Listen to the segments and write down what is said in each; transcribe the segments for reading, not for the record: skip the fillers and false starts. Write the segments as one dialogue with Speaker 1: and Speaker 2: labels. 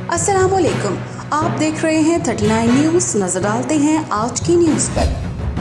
Speaker 1: अस्सलामुअलैकुम, आप देख रहे हैं 39 न्यूज़। नजर डालते हैं आज की न्यूज़ पर।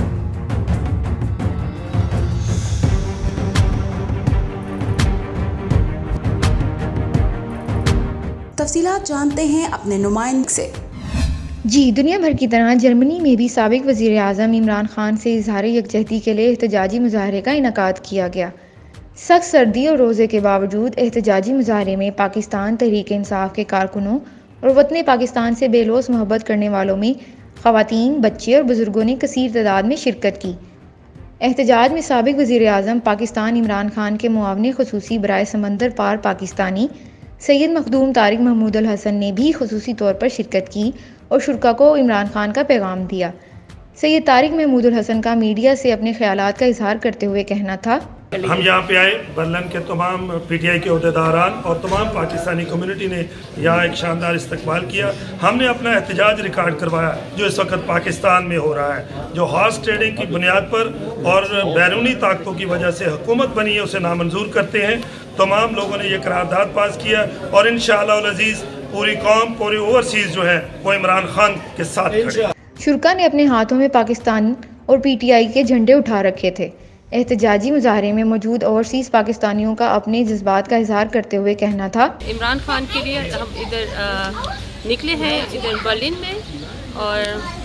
Speaker 1: तफसीलात जानते हैं अपने नुमाइंदे से।
Speaker 2: जी, दुनिया भर की तरह जर्मनी में भी साबिक वज़ीर आज़म इमरान खान से इज़हार यकजहती के लिए एहतजाजी मुजाहरे का इनेकाद किया गया। सख्त सर्दी और रोज़े के बावजूद एहतजाजी मुजाहरे में पाकिस्तान तहरीक इंसाफ के कारकुनों और वतन पाकिस्तान से बेलौस मोहब्बत करने वालों में ख़वातीन, बच्चे और बुज़ुर्गों ने कसीर तादाद में शिरकत की। एहतजाज में साबिक वज़ीर आज़म पाकिस्तान इमरान खान के मुआवने ख़ुसूसी बराए समंदर पार पाकिस्तानी सैयद मखदूम तारिक महमूद अल हसन ने भी ख़ुसूसी तौर पर शिरकत की और शुरका को इमरान खान का पैगाम दिया। सैयद तारिक महमूद अल हसन का मीडिया से अपने ख्यालात का इजहार करते हुए कहना था,
Speaker 3: हम यहाँ पे आए, बर्लिन के तमाम PTI के अहदेदारान और तमाम पाकिस्तानी कम्युनिटी ने यहाँ एक शानदार इस्तकबाल किया। हमने अपना एहतजाज रिकॉर्ड करवाया जो इस वक्त पाकिस्तान में हो रहा है, जो हॉर्स ट्रेडिंग की बुनियाद पर और बैरूनी ताकतों की वजह से हुकूमत बनी है, उसे नामंजूर करते हैं। तमाम लोगों ने यह करारदाद पास किया और इंशाअल्लाह अज़ीज़ पूरी कौम, पूरी ओवरसीज़ जो है वो इमरान खान के साथ खड़े।
Speaker 2: शुरका ने अपने हाथों में पाकिस्तान और PTI के झंडे उठा रखे थे। एहतजाजी मुजाहरे में मौजूद ओवरसीज़ पाकिस्तानियों का अपने जज्बात का इजहार करते हुए कहना था,
Speaker 4: इमरान खान के लिए हम इधर निकले हैं, इधर बर्लिन में, और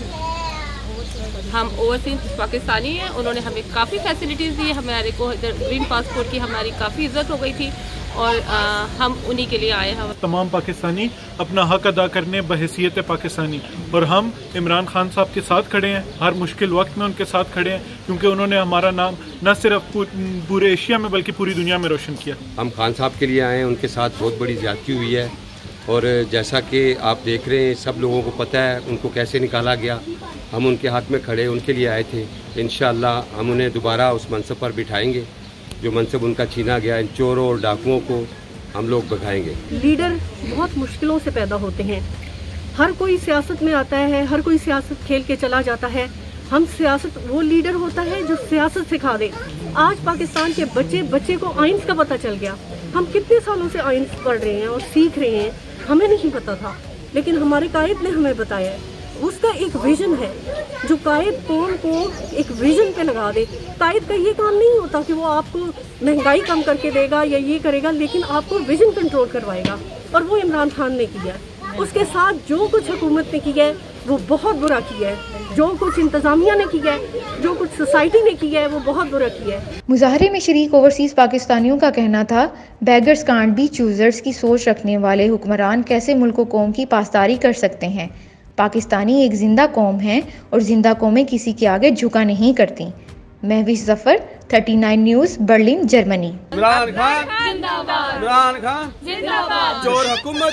Speaker 4: हम ओवरसीज़ पाकिस्तानी हैं। उन्होंने हमें काफ़ी फैसिलिटीज़ दी, हमारे को इधर ग्रीन पासपोर्ट की हमारी काफ़ी इज्जत हो गई थी और हम उन्हीं के लिए आए हैं।
Speaker 5: तमाम पाकिस्तानी अपना हक अदा करने बहैसियत पाकिस्तानी, और हम इमरान खान साहब के साथ खड़े हैं, हर मुश्किल वक्त में उनके साथ खड़े हैं, क्योंकि उन्होंने हमारा नाम न सिर्फ पूरे एशिया में बल्कि पूरी दुनिया में रोशन किया।
Speaker 6: हम खान साहब के लिए आए हैं, उनके साथ बहुत बड़ी ज़्यादती हुई है और जैसा कि आप देख रहे हैं, सब लोगों को पता है उनको कैसे निकाला गया। हम उनके हाथ में खड़े उनके लिए आए थे। इंशाअल्लाह हम उन्हें दोबारा उस मनसब पर बिठाएंगे जो मनसब उनका छीना गया। इन चोरों और डाकुओं को हम लोग भगाएंगे।
Speaker 7: लीडर बहुत मुश्किलों से पैदा होते हैं। हर कोई सियासत में आता है, हर कोई सियासत खेल के चला जाता है। हम सियासत, वो लीडर होता है जो सियासत सिखा दे। आज पाकिस्तान के बच्चे को आइन्स का पता चल गया। हम कितने सालों से आइन्स पढ़ रहे हैं और सीख रहे हैं, हमें नहीं पता था, लेकिन हमारे कायद ने हमें बताया है। उसका एक विजन है, जो कायद कौम को एक विजन पे लगा दे। कायद का ये काम नहीं होता कि वो आपको महंगाई कम करके देगा या ये करेगा, लेकिन आपको विजन कंट्रोल करवाएगा, और वो इमरान खान ने किया। उसके साथ जो कुछ हुकूमत ने किया है वो बहुत बुरा किया है, जो कुछ इंतज़ामिया ने किया है, जो कुछ सोसाइटी ने किया है वो बहुत बुरा किया है।
Speaker 2: मुजाहरे में शरीक ओवरसीज़ पाकिस्तानियों का कहना था, बैगर्स कांट बी चूजर्स की सोच रखने वाले हुक्मरान कैसे मुल्क व कौम की पासदारी कर सकते हैं। पाकिस्तानी एक जिंदा कौम है और जिंदा कौमें किसी के आगे झुका नहीं करती। Mahwish Zafar, 39 news, Berlin, Germany.
Speaker 8: Imran Khan जिंदाबाद, इमरान खान जिंदाबाद, चोर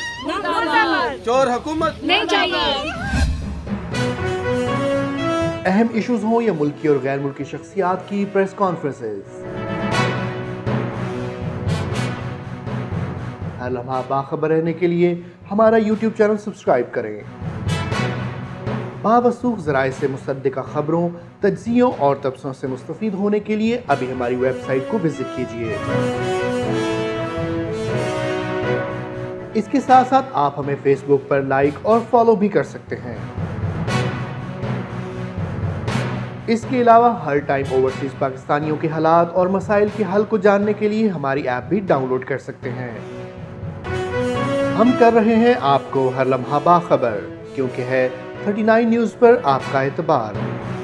Speaker 8: हुकूमत नहीं चाहिए।
Speaker 9: अहम इश्यूज हों या मुल्की और गैर मुल्की शख्सियात की प्रेस कॉन्फ्रेंसेस, हर लम्हा बाखबर रहने के लिए हमारा YouTube चैनल सब्सक्राइब करें। बावसूख ज़राए से मुसद्दिक़ा खबरों, तज्ज़ियों और तबसरों से मुस्तफ़ीद होने के लिए अभी हमारी वेबसाइट को विजिट कीजिए। इसके साथ साथ आप हमें फेसबुक पर लाइक और फॉलो भी कर सकते हैं। इसके अलावा हर टाइम ओवरसीज़ पाकिस्तानियों के हालात और मसाइल के हल को जानने के लिए हमारी ऐप भी डाउनलोड कर सकते हैं। हम कर रहे हैं आपको हर लम्हा बाखबर, क्योंकि है 39 न्यूज़ पर आपका एतबार।